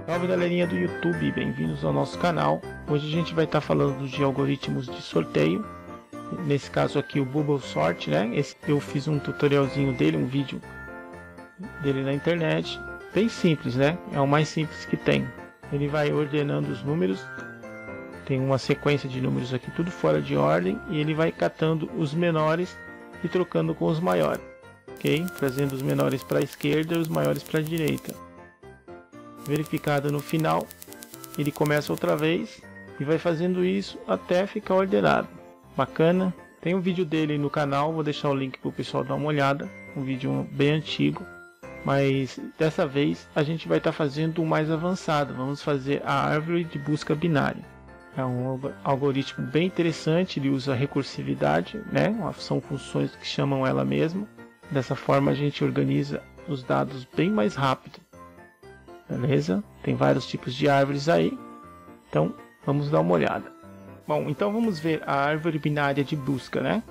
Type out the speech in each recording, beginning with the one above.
Salve galerinha do YouTube, bem-vindos ao nosso canal. Hoje a gente vai estar falando de algoritmos de sorteio. Nesse caso aqui o Bubble Sort, né? Eu fiz um tutorialzinho dele, um vídeo dele na internet. Bem simples, né? É o mais simples que tem. Ele vai ordenando os números. Tem uma sequência de números aqui, tudo fora de ordem. E ele vai catando os menores e trocando com os maiores. Ok? Trazendo os menores para a esquerda e os maiores para a direita. Verificado no final, ele começa outra vez e vai fazendo isso até ficar ordenado. Bacana. Tem um vídeo dele no canal, vou deixar o link para o pessoal dar uma olhada. Um vídeo bem antigo, mas dessa vez a gente vai estar fazendo um mais avançado. Vamos fazer a árvore de busca binária. É um algoritmo bem interessante, ele usa recursividade, né? São funções que chamam ela mesma. Dessa forma a gente organiza os dados bem mais rápido. Beleza? Tem vários tipos de árvores aí. Então, vamos dar uma olhada. Bom, então vamos ver a árvore binária de busca, né?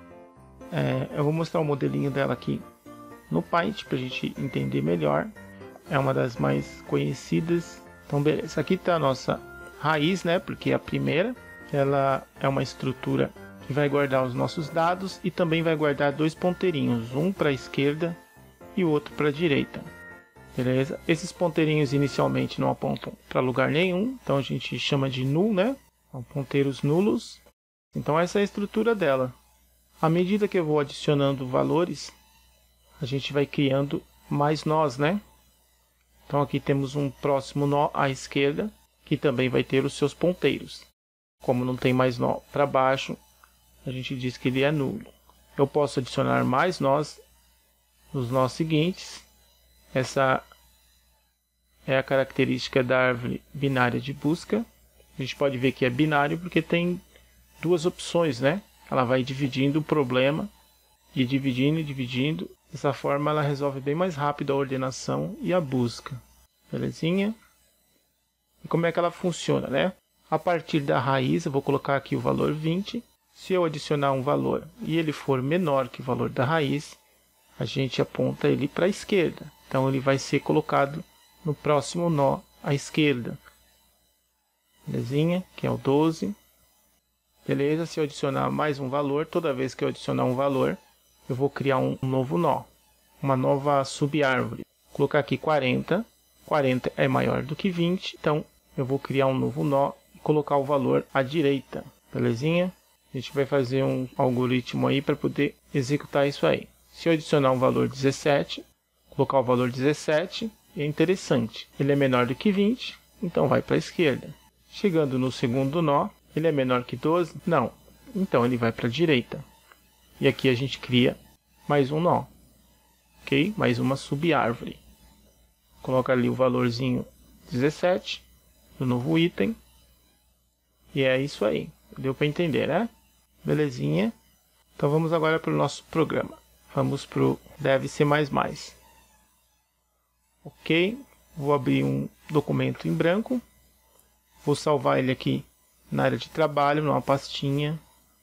Eu vou mostrar o modelinho dela aqui no Paint para a gente entender melhor. É uma das mais conhecidas. Então, beleza. Aqui está a nossa raiz, né? Porque a primeira, ela é uma estrutura que vai guardar os nossos dados e também vai guardar dois ponteirinhos, um para a esquerda e o outro para a direita. Beleza? Esses ponteirinhos inicialmente não apontam para lugar nenhum, então a gente chama de null, né? São ponteiros nulos. Então essa é a estrutura dela. À medida que eu vou adicionando valores, a gente vai criando mais nós, né? Então aqui temos um próximo nó à esquerda, que também vai ter os seus ponteiros. Como não tem mais nó para baixo, a gente diz que ele é nulo. Eu posso adicionar mais nós nos nós seguintes. Essa é a característica da árvore binária de busca. A gente pode ver que é binário porque tem duas opções, né? Ela vai dividindo o problema e dividindo e dividindo. Dessa forma ela resolve bem mais rápido a ordenação e a busca. Belezinha? E como é que ela funciona, né? A partir da raiz, eu vou colocar aqui o valor 20. Se eu adicionar um valor e ele for menor que o valor da raiz, a gente aponta ele para a esquerda. Então ele vai ser colocado no próximo nó à esquerda. Belezinha? Que é o 12. Beleza? Se eu adicionar mais um valor, toda vez que eu adicionar um valor, eu vou criar um novo nó. Uma nova subárvore. Vou colocar aqui 40. 40 é maior do que 20. Então eu vou criar um novo nó e colocar o valor à direita. Belezinha? A gente vai fazer um algoritmo aí para poder executar isso aí. Se eu adicionar um valor 17, colocar o valor 17, é interessante. Ele é menor do que 20, então vai para a esquerda. Chegando no segundo nó, ele é menor que 12? Não. Então ele vai para a direita. E aqui a gente cria mais um nó. Ok? Mais uma subárvore. Coloca ali o valorzinho 17 do novo item. E é isso aí. Deu para entender, né? Belezinha. Então vamos agora para o nosso programa. Vamos para o Dev C++. Ok, vou abrir um documento em branco. Vou salvar ele aqui na área de trabalho, numa pastinha.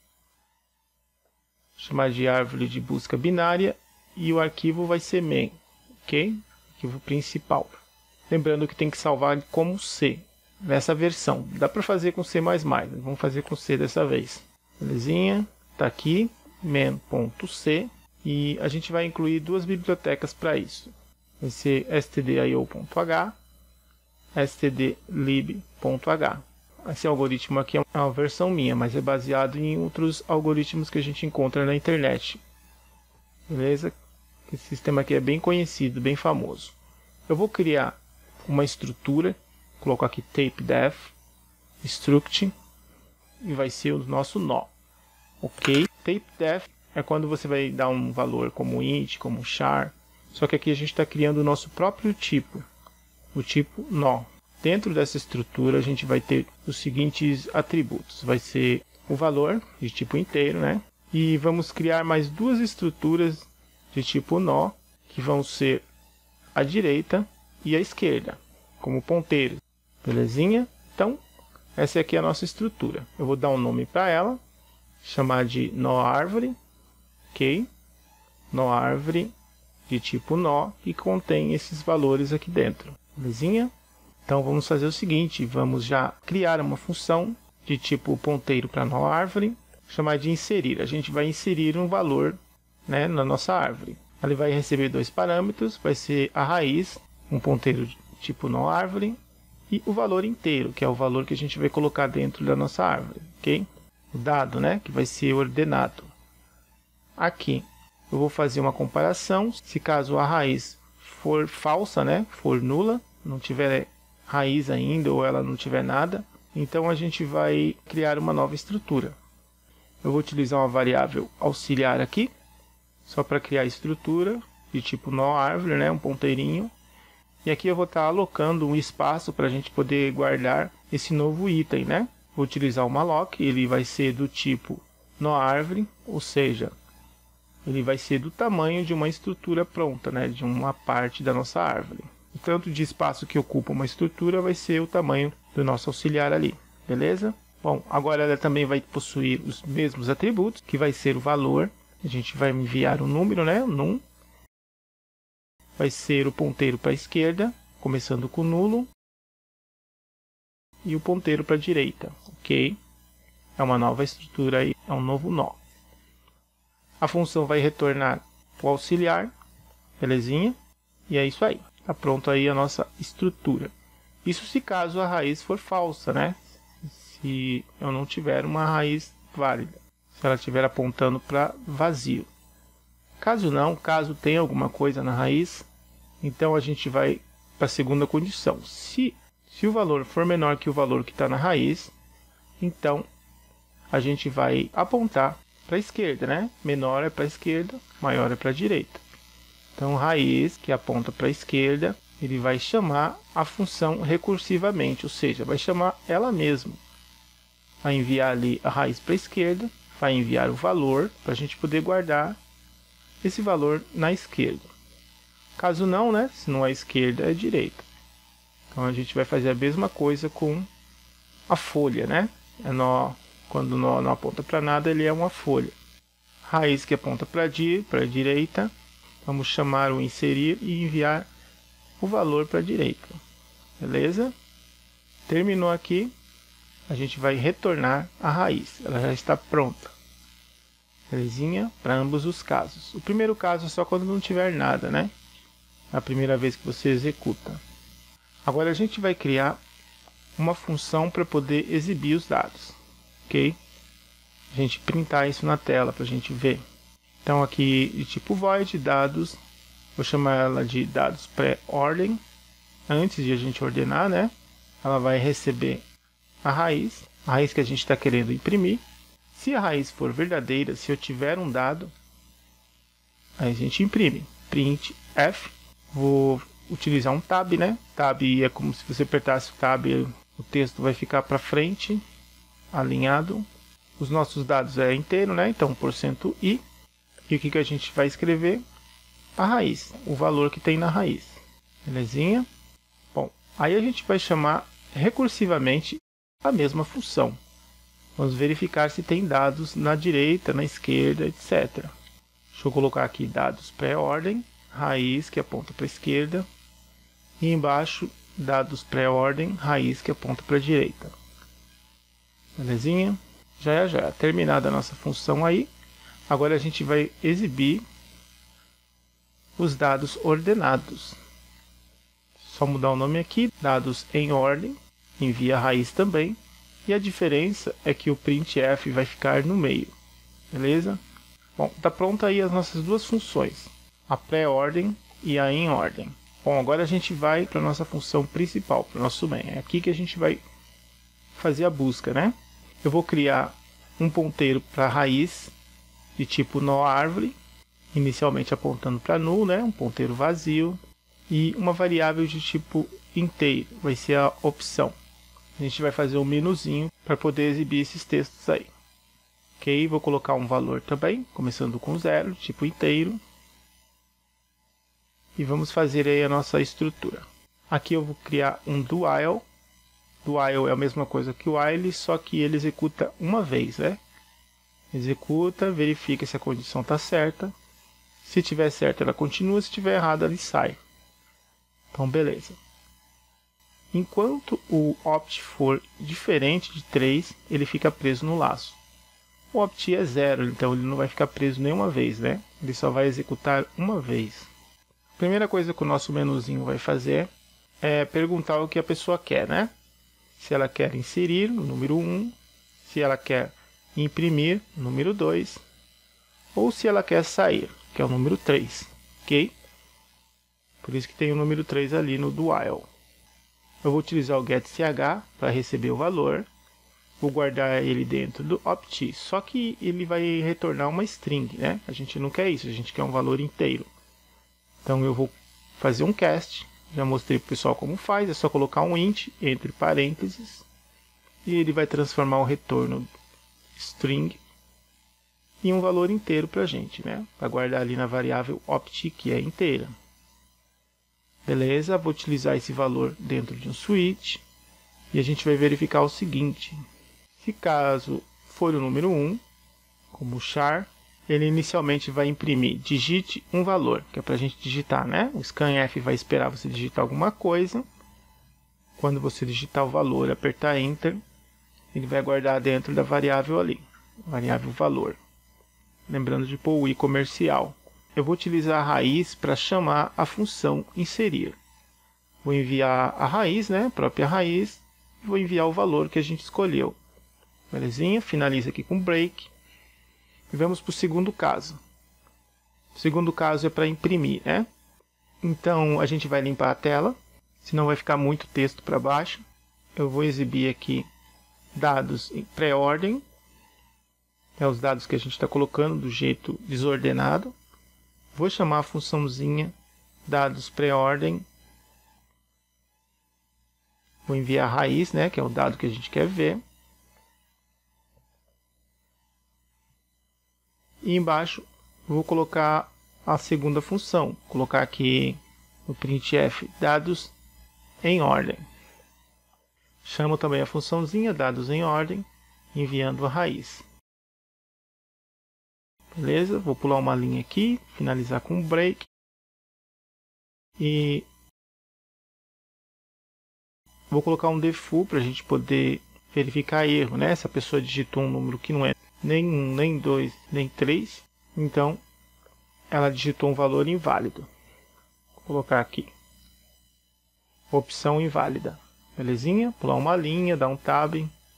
Chamar de árvore de busca binária. E o arquivo vai ser main. Ok, arquivo principal. Lembrando que tem que salvar como C. Nessa versão. Dá para fazer com C++. Vamos fazer com C dessa vez. Belezinha, está aqui. main.c. E a gente vai incluir duas bibliotecas para isso. Vai ser stdio.h, stdlib.h. Esse algoritmo aqui é uma versão minha, mas é baseado em outros algoritmos que a gente encontra na internet. Beleza? Esse sistema aqui é bem conhecido, bem famoso. Eu vou criar uma estrutura, coloco aqui tapeDef, struct, e vai ser o nosso nó. Ok? TapeDef é quando você vai dar um valor como int, como char. Só que aqui a gente está criando o nosso próprio tipo. O tipo nó. Dentro dessa estrutura a gente vai ter os seguintes atributos. Vai ser o valor de tipo inteiro, né? E vamos criar mais duas estruturas de tipo nó. Que vão ser a direita e a esquerda. Como ponteiros. Belezinha? Então, essa aqui é a nossa estrutura. Eu vou dar um nome para ela. Chamar de nó árvore. Ok, nó árvore de tipo nó que contém esses valores aqui dentro. Belezinha? Então vamos fazer o seguinte, vamos já criar uma função de tipo ponteiro para nova árvore, chamar de inserir. A gente vai inserir um valor, né, na nossa árvore. Ele vai receber dois parâmetros, vai ser a raiz, um ponteiro de tipo nova árvore, e o valor inteiro, que é o valor que a gente vai colocar dentro da nossa árvore, ok? O dado, né, que vai ser ordenado. Aqui eu vou fazer uma comparação, se caso a raiz for falsa, né, for nula, não tiver raiz ainda ou ela não tiver nada, então a gente vai criar uma nova estrutura. Eu vou utilizar uma variável auxiliar aqui, só para criar a estrutura de tipo nó árvore, né, um ponteirinho. E aqui eu vou estar alocando um espaço para a gente poder guardar esse novo item, né? Vou utilizar o malloc, ele vai ser do tipo nó árvore, ou seja, ele vai ser do tamanho de uma estrutura pronta, né, de uma parte da nossa árvore. O tanto de espaço que ocupa uma estrutura vai ser o tamanho do nosso auxiliar ali, beleza? Bom, agora ela também vai possuir os mesmos atributos, que vai ser o valor. A gente vai enviar um número, né, num. Vai ser o ponteiro para a esquerda, começando com nulo. E o ponteiro para a direita, ok? É uma nova estrutura aí, é um novo nó. A função vai retornar o auxiliar, belezinha? E é isso aí. Está pronto aí a nossa estrutura. Isso se caso a raiz for falsa, né? Se eu não tiver uma raiz válida. Se ela estiver apontando para vazio. Caso não, caso tenha alguma coisa na raiz, então a gente vai para a segunda condição. Se o valor for menor que o valor que está na raiz, então a gente vai apontar para a esquerda, né? Menor é para a esquerda, maior é para a direita. Então, raiz que aponta para a esquerda, ele vai chamar a função recursivamente, ou seja, vai chamar ela mesma. Vai enviar ali a raiz para a esquerda, vai enviar o valor para a gente poder guardar esse valor na esquerda. Caso não, né? Se não é esquerda, é direita. Então a gente vai fazer a mesma coisa com a folha, né? Quando o nó não aponta para nada, ele é uma folha. Raiz que aponta para a direita. Vamos chamar o inserir e enviar o valor para a direita. Beleza? Terminou aqui. A gente vai retornar a raiz. Ela já está pronta. Belezinha? Para ambos os casos. O primeiro caso é só quando não tiver nada, né? É a primeira vez que você executa. Agora a gente vai criar uma função para poder exibir os dados. Ok? A gente printar isso na tela para a gente ver. Então aqui de tipo void dados, vou chamar ela de dados pré-ordem. Antes de a gente ordenar, né? Ela vai receber a raiz que a gente está querendo imprimir. Se a raiz for verdadeira, se eu tiver um dado, aí a gente imprime. Print f. Vou utilizar um tab, né? Tab é como se você apertasse o tab, o texto vai ficar para frente, alinhado. Os nossos dados é inteiro, né? Então, %i. E o que a gente vai escrever? A raiz, o valor que tem na raiz. Belezinha? Bom, aí a gente vai chamar recursivamente a mesma função. Vamos verificar se tem dados na direita, na esquerda, etc. Deixa eu colocar aqui dados pré-ordem, raiz que aponta para a esquerda. E embaixo, dados pré-ordem, raiz que aponta para a direita. Belezinha? Já. Terminada a nossa função aí. Agora a gente vai exibir os dados ordenados. Só mudar o nome aqui, dados em ordem, envia a raiz também. E a diferença é que o printf vai ficar no meio. Beleza? Bom, está pronta aí as nossas duas funções. A pré-ordem e a em ordem. Bom, agora a gente vai para a nossa função principal, para o nosso main. É aqui que a gente vai fazer a busca, né? Eu vou criar um ponteiro para a raiz de tipo nó árvore, inicialmente apontando para null, né? Um ponteiro vazio. E uma variável de tipo inteiro, vai ser a opção. A gente vai fazer um menuzinho para poder exibir esses textos aí. Ok, vou colocar um valor também, começando com 0, tipo inteiro. E vamos fazer aí a nossa estrutura. Aqui eu vou criar um do while. Do while é a mesma coisa que o while, só que ele executa uma vez, né? Executa, verifica se a condição está certa. Se tiver certo, ela continua. Se tiver errado, ele sai. Então, beleza. Enquanto o opt for diferente de 3, ele fica preso no laço. O opt é 0, então ele não vai ficar preso nenhuma vez, né? Ele só vai executar uma vez. A primeira coisa que o nosso menuzinho vai fazer é perguntar o que a pessoa quer, né? Se ela quer inserir, o número 1, se ela quer imprimir, o número 2, ou se ela quer sair, que é o número 3, ok? Por isso que tem o número 3 ali no do while. Eu vou utilizar o getCH para receber o valor. Vou guardar ele dentro do opt, só que ele vai retornar uma string, né? A gente não quer isso, a gente quer um valor inteiro. Então eu vou fazer um cast, já mostrei para o pessoal como faz, é só colocar um int entre parênteses e ele vai transformar o retorno string em um valor inteiro para a gente, né? Para guardar ali na variável opt, que é inteira. Beleza, vou utilizar esse valor dentro de um switch e a gente vai verificar o seguinte. Se caso for o número 1, como char, ele inicialmente vai imprimir digite um valor, que é para a gente digitar, né? O scanf vai esperar você digitar alguma coisa. Quando você digitar o valor, apertar Enter, ele vai guardar dentro da variável ali, variável valor. Lembrando de pôr o i comercial. Eu vou utilizar a raiz para chamar a função inserir. Vou enviar a raiz, né? A própria raiz, e vou enviar o valor que a gente escolheu. Belezinha? Finaliza aqui com break. E vamos para o segundo caso. O segundo caso é para imprimir, né? Então a gente vai limpar a tela, senão vai ficar muito texto para baixo. Eu vou exibir aqui dados em pré-ordem. É os dados que a gente está colocando do jeito desordenado. Vou chamar a funçãozinha dados pré-ordem. Vou enviar a raiz, né? Que é o dado que a gente quer ver. E embaixo vou colocar a segunda função. Vou colocar aqui no printf dados em ordem. Chamo também a funçãozinha dados em ordem, enviando a raiz. Beleza? Vou pular uma linha aqui, finalizar com um break. E vou colocar um default para a gente poder verificar erro, né? Se a pessoa digitou um número que não é nem 1, nem 2, nem 3, então ela digitou um valor inválido. Vou colocar aqui. Opção inválida. Belezinha? Pular uma linha, dar um tab.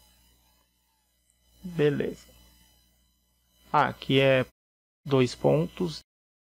Beleza. Aqui é 2 pontos.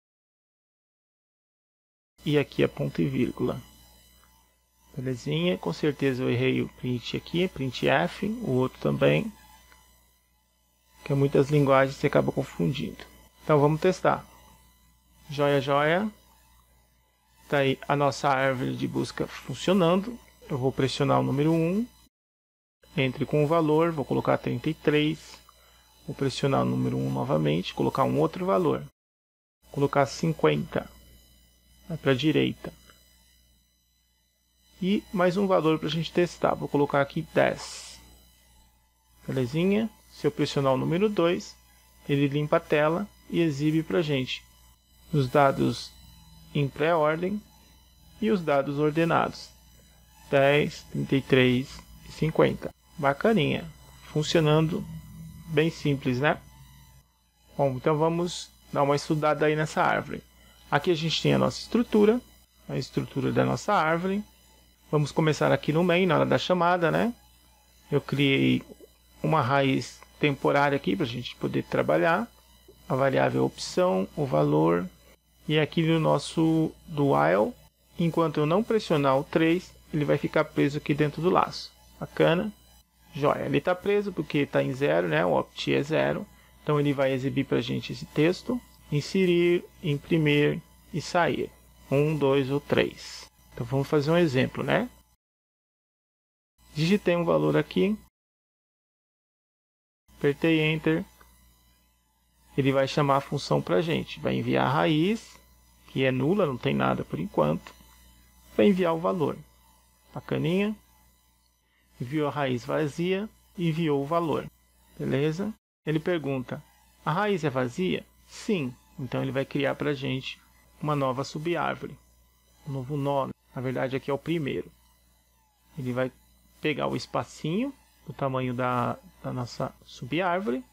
E aqui é ponto e vírgula. Belezinha? Com certeza eu errei o print aqui, printf, o outro também. Que muitas linguagens você acaba confundindo. Então vamos testar. Joia, joia. Está aí a nossa árvore de busca funcionando. Eu vou pressionar o número 1. Entre com o valor, vou colocar 33. Vou pressionar o número 1 novamente, colocar um outro valor. Vou colocar 50. Vai para a direita. E mais um valor para a gente testar. Vou colocar aqui 10. Belezinha? Se eu pressionar o número 2, ele limpa a tela e exibe para a gente os dados em pré-ordem e os dados ordenados. 10, 33 e 50. Bacaninha. Funcionando bem simples, né? Bom, então vamos dar uma estudada aí nessa árvore. Aqui a gente tem a nossa estrutura, a estrutura da nossa árvore. Vamos começar aqui no main, na hora da chamada, né? Eu criei uma raiz temporária aqui para a gente poder trabalhar. A variável opção, o valor. E aqui no nosso do while, enquanto eu não pressionar o 3, ele vai ficar preso aqui dentro do laço. Bacana. Joia. Ele está preso porque está em 0, né? O opt é 0. Então ele vai exibir para a gente esse texto. Inserir, imprimir e sair. 1, 2 ou 3. Então vamos fazer um exemplo, né? Digitei um valor aqui. Apertei Enter. Ele vai chamar a função para a gente. Vai enviar a raiz, que é nula, não tem nada por enquanto. Vai enviar o valor. Bacaninha. Enviou a raiz vazia e enviou o valor. Beleza? Ele pergunta, a raiz é vazia? Sim. Então ele vai criar para a gente uma nova subárvore. Um novo nó. Na verdade aqui é o primeiro. Ele vai pegar o espacinho do tamanho da nossa subárvore.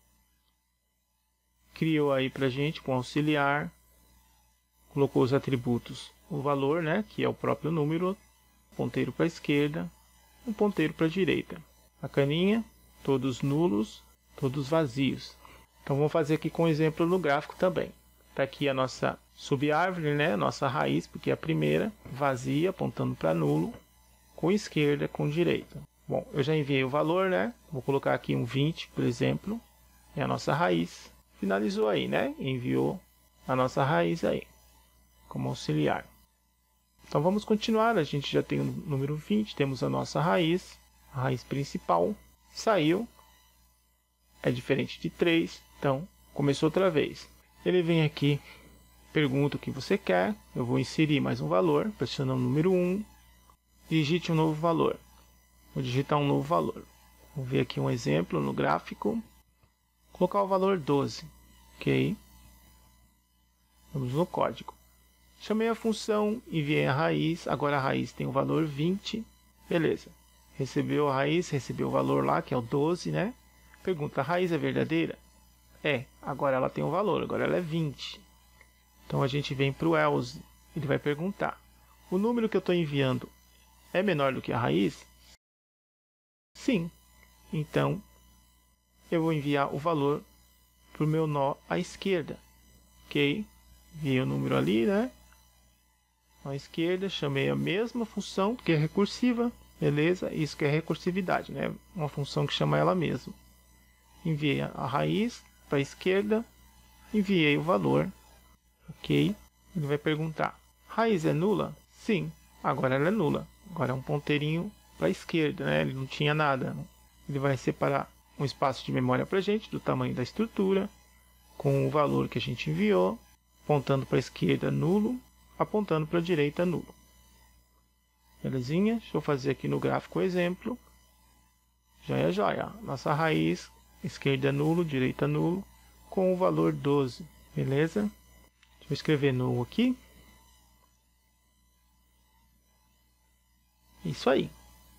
Criou aí pra gente com auxiliar. Colocou os atributos, o valor, né, que é o próprio número, ponteiro para a esquerda, um ponteiro para a direita. A caninha, todos nulos, todos vazios. Então vamos fazer aqui com exemplo no gráfico também. Está aqui a nossa subárvore, né, a nossa raiz, porque é a primeira, vazia, apontando para nulo, com esquerda, com direita. Bom, eu já enviei o valor, né, vou colocar aqui um 20, por exemplo, é a nossa raiz. Finalizou aí, né, enviou a nossa raiz aí, como auxiliar. Então vamos continuar, a gente já tem o número 20, temos a nossa raiz, a raiz principal, saiu, é diferente de 3, então começou outra vez. Ele vem aqui, pergunta o que você quer, eu vou inserir mais um valor, pressionando o número 1, digite um novo valor, vou digitar um novo valor. Vou ver aqui um exemplo no gráfico, colocar o valor 12, ok? Vamos no código. Chamei a função, enviei a raiz, agora a raiz tem o valor 20, beleza. Recebeu a raiz, recebeu o valor lá, que é o 12, né? Pergunta, a raiz é verdadeira? É, agora ela tem um valor, agora ela é 20. Então a gente vem para o else, ele vai perguntar, o número que eu estou enviando é menor do que a raiz? Sim, então eu vou enviar o valor para o meu nó à esquerda, ok? Enviei o número ali, né? À esquerda, chamei a mesma função, que é recursiva, beleza? Isso que é recursividade, né? Uma função que chama ela mesma. Enviei a raiz para a esquerda, enviei o valor, ok? Ele vai perguntar, raiz é nula? Sim, agora ela é nula. Agora é um ponteirinho para a esquerda, né? Ele não tinha nada. Ele vai separar um espaço de memória para a gente, do tamanho da estrutura, com o valor que a gente enviou, apontando para a esquerda nulo, apontando para a direita nulo. Belezinha? Deixa eu fazer aqui no gráfico o exemplo. Joia, joia. Nossa raiz, esquerda nulo, direita nulo, com o valor 12. Beleza? Deixa eu escrever null aqui. Isso aí.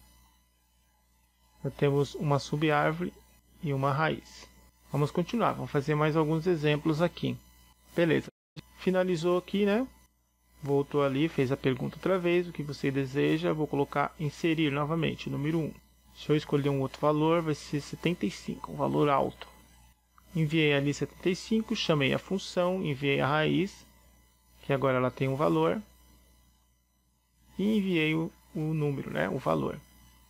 Já temos uma subárvore e uma raiz. Vamos continuar, vamos fazer mais alguns exemplos aqui. Beleza. Finalizou aqui, né? Voltou ali, fez a pergunta outra vez, o que você deseja, vou colocar inserir novamente, número 1. Se eu escolher um outro valor, vai ser 75, um valor alto. Enviei ali 75, chamei a função, enviei a raiz, que agora ela tem um valor, e enviei o número, né, o valor.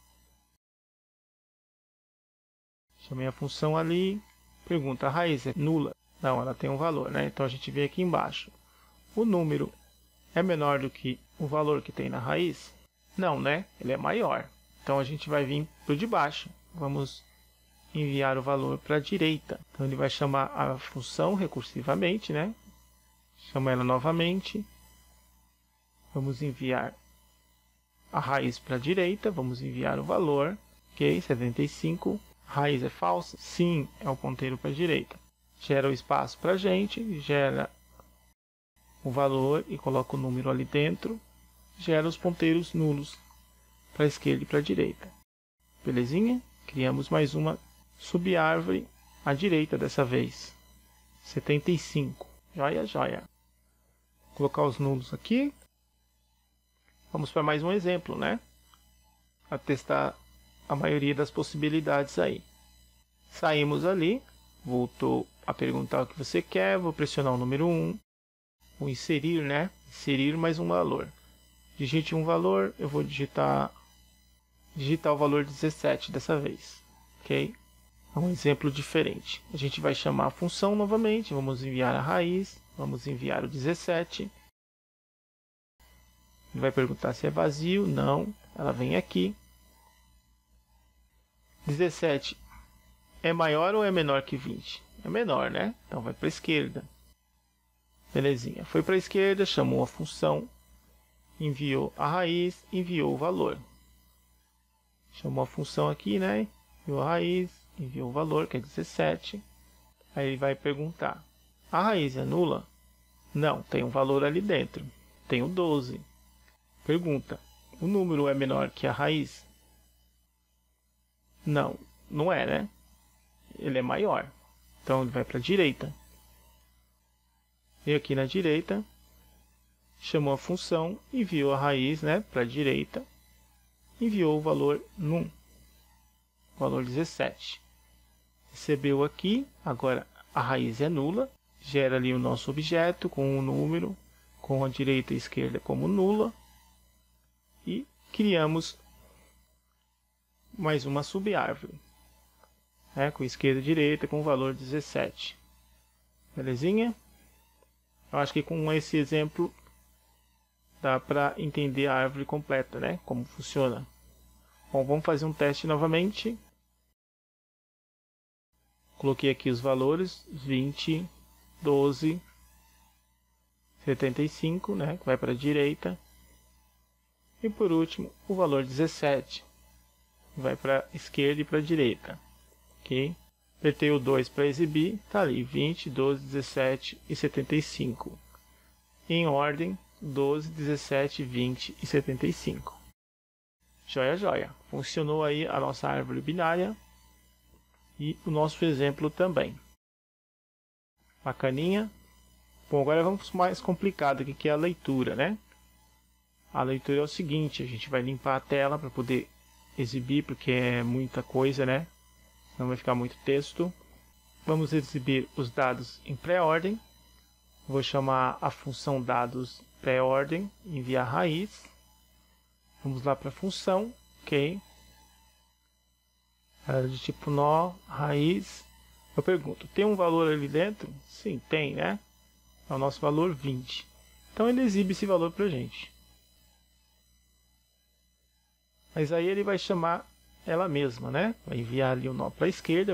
Chamei a função ali, pergunta, a raiz é nula? Não, ela tem um valor, né? Então a gente vê aqui embaixo. O número é menor do que o valor que tem na raiz? Não, né? Ele é maior. Então a gente vai vir para o de baixo. Vamos enviar o valor para a direita. Então ele vai chamar a função recursivamente, né? Chama ela novamente. Vamos enviar a raiz para a direita. Vamos enviar o valor. Ok, 75. Raiz é falsa? Sim, é o ponteiro para a direita. Gera o espaço para a gente, gera o valor e coloca o número ali dentro, gera os ponteiros nulos para a esquerda e para a direita. Belezinha? Criamos mais uma subárvore à direita dessa vez. 75. Joia, joia. Vou colocar os nulos aqui. Vamos para mais um exemplo, né? A testar a maioria das possibilidades aí. Saímos ali, voltou a perguntar o que você quer, vou pressionar o número 1, vou inserir, né? Inserir mais um valor. Digite um valor, eu vou digitar o valor 17 dessa vez, ok? É um exemplo diferente. A gente vai chamar a função novamente, vamos enviar a raiz, vamos enviar o 17. Ele vai perguntar se é vazio, não, ela vem aqui. 17 é maior ou é menor que 20? É menor, né? Então vai para a esquerda. Belezinha. Foi para a esquerda, chamou a função, enviou a raiz, enviou o valor. Chamou a função aqui, né? Enviou a raiz, enviou o valor, que é 17. Aí ele vai perguntar, a raiz é nula? Não, tem um valor ali dentro. Tem o 12. Pergunta, O número é menor que a raiz? Não, não é, né? Ele é maior. Então ele vai para a direita. E aqui na direita, chamou a função, enviou a raiz, né, para a direita, enviou o valor num, valor 17. Recebeu aqui, agora a raiz é nula, gera ali o nosso objeto com o número, com a direita e a esquerda como nula, e criamos mais uma subárvore, com esquerda e direita com o valor 17. Belezinha? Eu acho que com esse exemplo dá para entender a árvore completa, né? Como funciona. Bom, vamos fazer um teste novamente. Coloquei aqui os valores 20, 12, 75, né? Que vai para a direita. E por último, o valor 17. Vai para a esquerda e para a direita. Ok? Apertei o 2 para exibir. Está ali 20, 12, 17 e 75. Em ordem 12, 17, 20 e 75. Joia, joia. Funcionou aí a nossa árvore binária e o nosso exemplo também. Bacaninha. Bom, agora vamos para o mais complicado, que é a leitura, né? A leitura é o seguinte, a gente vai limpar a tela para poder exibir, porque é muita coisa, né? Não vai ficar muito texto. Vamos exibir os dados em pré-ordem. Vou chamar a função dados pré-ordem, enviar raiz. Vamos lá para a função, ok? De tipo nó, raiz. Eu pergunto, tem um valor ali dentro? Sim, tem, né? É o nosso valor 20. Então ele exibe esse valor para a gente. Mas aí ele vai chamar ela mesma, né? Vai enviar ali o nó para a esquerda.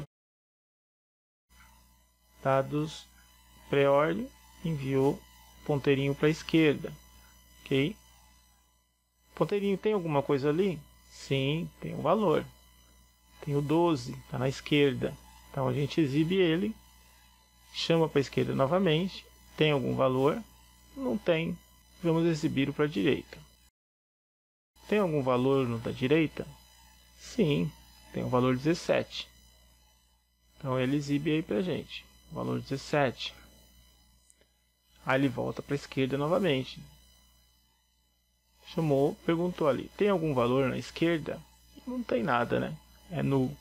Dados pré-ordem, enviou ponteirinho para a esquerda, ok? Ponteirinho tem alguma coisa ali? Sim, tem um valor. Tem o 12, está na esquerda. Então a gente exibe ele, chama para a esquerda novamente. Tem algum valor? Não tem. Vamos exibir o para a direita. Tem algum valor no da direita? Sim, tem o valor 17. Então ele exibe aí para a gente. O valor 17. Aí ele volta para a esquerda novamente. Chamou, perguntou ali, tem algum valor na esquerda? Não tem nada, né? É nulo.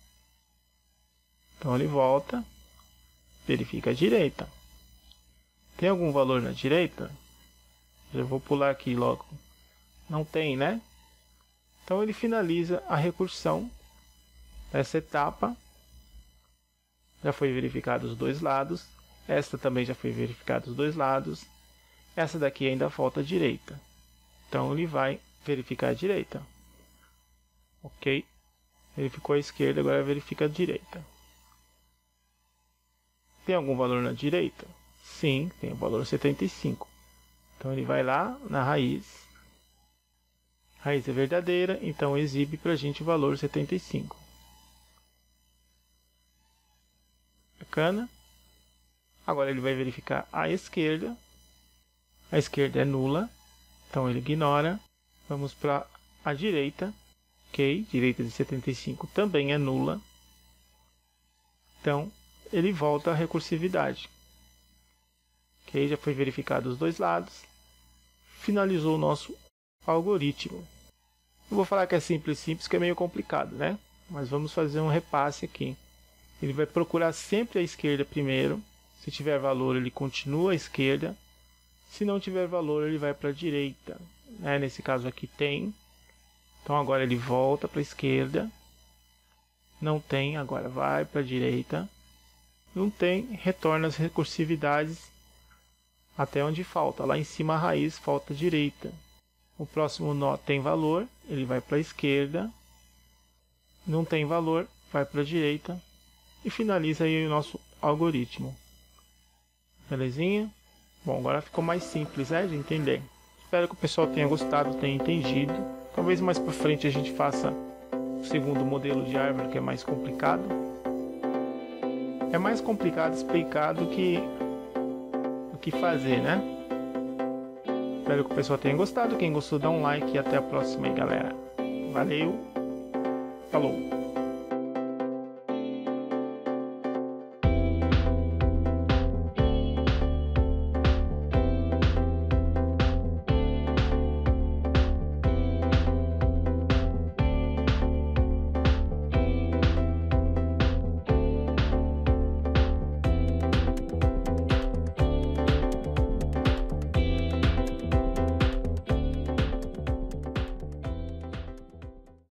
Então ele volta, verifica a direita. Tem algum valor na direita? Já vou pular aqui logo. Não tem, né? Então ele finaliza a recursão dessa etapa. Já foi verificado os dois lados. Esta também já foi verificado os dois lados. Essa daqui ainda falta a direita. Então ele vai verificar a direita. Ok? Verificou a esquerda, agora verifica a direita. Tem algum valor na direita? Sim, tem o valor 75. Então ele vai lá na raiz. Raiz é verdadeira, então exibe para a gente o valor 75. Bacana. Agora ele vai verificar a esquerda. A esquerda é nula, então ele ignora. Vamos para a direita. Ok, direita de 75 também é nula. Então ele volta à recursividade. Ok, já foi verificado os dois lados. Finalizou o nosso algoritmo. Eu vou falar que é simples, que é meio complicado, né? Mas vamos fazer um repasse aqui. Ele vai procurar sempre a esquerda primeiro. Se tiver valor, ele continua à esquerda. Se não tiver valor, ele vai para a direita. Nesse caso aqui tem. Então agora ele volta para a esquerda. Não tem, agora vai para a direita. Não tem, retorna as recursividades até onde falta. Lá em cima a raiz falta a direita. O próximo nó tem valor, ele vai para a esquerda. Não tem valor, vai para a direita. E finaliza aí o nosso algoritmo. Belezinha? Bom, agora ficou mais simples, de entender. Espero que o pessoal tenha gostado, tenha entendido. Talvez mais para frente a gente faça o segundo modelo de árvore, que é mais complicado. É mais complicado explicar do que fazer, né? Espero que o pessoal tenha gostado. Quem gostou, dá um like e até a próxima aí, galera. Valeu, falou!